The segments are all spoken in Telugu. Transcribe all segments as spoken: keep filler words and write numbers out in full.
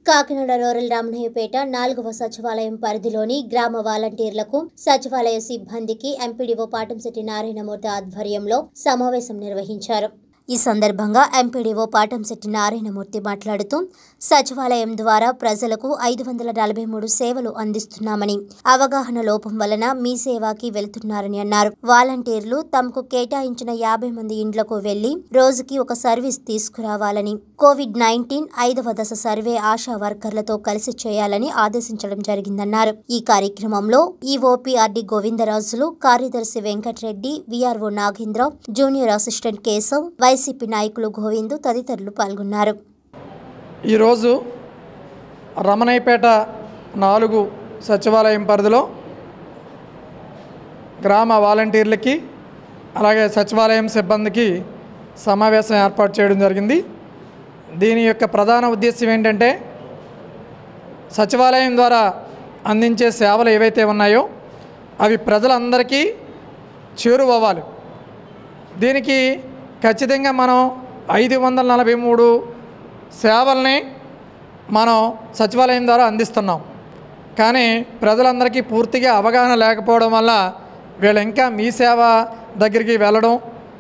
కాకినాడ రూరల్ రామనాయుడుపేట నాలుగవ సచివాలయం పరిధిలోని గ్రామ వాలంటీర్లకు సచివాలయ సిబ్బందికి ఎంపీడీఓ పాటంశెట్టి నారాయణమూర్తి ఆధ్వర్యంలో సమావేశం నిర్వహించారు। ఈ సందర్భంగా ఎంపీడీఓ పాటంశెట్టి నారాయణమూర్తి మాట్లాడుతూ సచివాలయం ద్వారా ప్రజలకు ఐదు వందల నలభై మూడు సేవలు అందిస్తున్నామని, అవగాహన లోపం వలన మీ సేవకి వెళ్తున్నారని అన్నారు। వాలంటీర్లు తమకు కేటాయించిన యాభై మంది ఇండ్లకు వెళ్లి రోజుకి ఒక సర్వీస్ తీసుకురావాలని, కోవిడ్ నైన్టీన్ ఐదవ దశ సర్వే ఆశా వర్కర్లతో కలిసి చేయాలని ఆదేశించడం జరిగిందన్నారు। ఈ కార్యక్రమంలో ఈఓపీఆర్డీ గోవిందరాజులు, కార్యదర్శి Venkatareddy, VRO Nagendra, junior assistant Keshav, YCP నాయకులు గోవిందు తదితరులు పాల్గొన్నారు। ఈరోజు రామనాయుడుపేట నాలుగు సచివాలయం పరిధిలో గ్రామ వాలంటీర్లకి అలాగే సచివాలయం సిబ్బందికి సమావేశం ఏర్పాటు చేయడం జరిగింది। దీని యొక్క ప్రధాన ఉద్దేశం ఏంటంటే సచివాలయం ద్వారా అందించే సేవలు ఏవైతే ఉన్నాయో అవి ప్రజలందరికీ చేరువవ్వాలి। దీనికి ఖచ్చితంగా మనం ఐదు వందల నలభై మూడు సేవల్ని మనం సచివాలయం ద్వారా అందిస్తున్నాం। కానీ ప్రజలందరికీ పూర్తిగా అవగాహన లేకపోవడం వల్ల వీళ్ళు ఇంకా మీ సేవ దగ్గరికి వెళ్ళడం,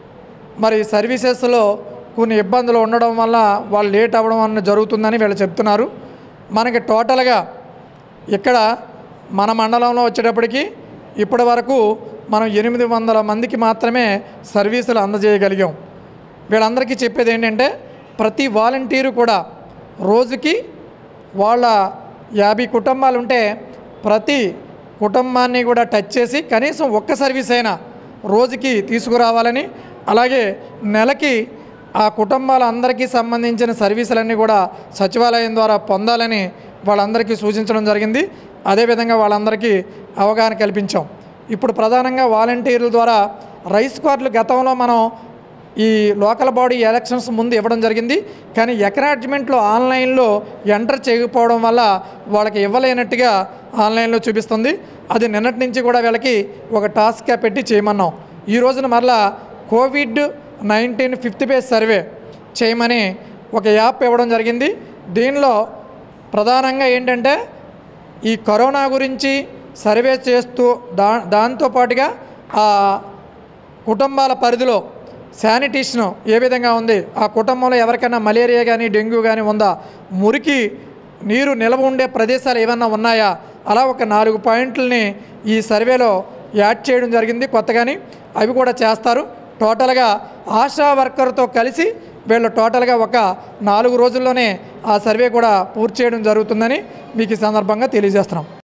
మరి సర్వీసెస్లో కొన్ని ఇబ్బందులు ఉండడం వల్ల వాళ్ళు లేట్ అవ్వడం అన్న జరుగుతుందని వీళ్ళు చెప్తున్నారు। మనకి టోటల్గా ఇక్కడ మన మండలంలో వచ్చేటప్పటికి ఇప్పటి వరకు మనం ఎనిమిది వందల మందికి మాత్రమే సర్వీసులు అందజేయగలిగాం। వీళ్ళందరికీ చెప్పేది ఏంటంటే ప్రతి వాలంటీరు కూడా రోజుకి వాళ్ళ యాభై కుటుంబాలు ఉంటే ప్రతి కుటుంబాన్ని కూడా టచ్ చేసి కనీసం ఒక్క సర్వీస్ అయినా రోజుకి తీసుకురావాలని, అలాగే నెలకి ఆ కుటుంబాలందరికీ సంబంధించిన సర్వీసులన్నీ కూడా సచివాలయం ద్వారా పొందాలని వాళ్ళందరికీ సూచించడం జరిగింది। అదేవిధంగా వాళ్ళందరికీ అవగాహన కల్పించాం। ఇప్పుడు ప్రధానంగా వాలంటీర్ల ద్వారా రైస్ కార్డులు గతంలో మనం ఈ లోకల్ బాడీ ఎలక్షన్స్ ముందు ఇవ్వడం జరిగింది, కానీ ఎక్నాలజ్మెంట్లో ఆన్లైన్లో ఎంటర్ చేయకపోవడం వల్ల వాళ్ళకి ఇవ్వలేనట్టుగా ఆన్లైన్లో చూపిస్తుంది। అది నిన్నటి నుంచి కూడా వీళ్ళకి ఒక టాస్క్గా పెట్టి చేయమన్నాం। ఈ రోజున మరలా Covid nineteen fifth phase survey చేయమని ఒక యాప్ ఇవ్వడం జరిగింది। దీనిలో ప్రధానంగా ఏంటంటే ఈ కరోనా గురించి సర్వే చేస్తూ దా దాంతోపాటుగా ఆ కుటుంబాల పరిధిలో శానిటేషన్ ఏ విధంగా ఉంది, ఆ కుటుంబంలో ఎవరికైనా మలేరియా కానీ డెంగ్యూ కానీ ఉందా, మురికి నీరు నిల్వ ఉండే ప్రదేశాలు ఏమన్నా ఉన్నాయా, అలా ఒక నాలుగు పాయింట్లని ఈ సర్వేలో యాడ్ చేయడం జరిగింది కొత్తగాని, అవి కూడా చేస్తారు। టోటల్గా ఆశా వర్కర్తో కలిసి వీళ్ళు టోటల్గా ఒక నాలుగు రోజుల్లోనే ఆ సర్వే కూడా పూర్తి చేయడం జరుగుతుందని మీకు ఈ సందర్భంగా తెలియజేస్తున్నాం।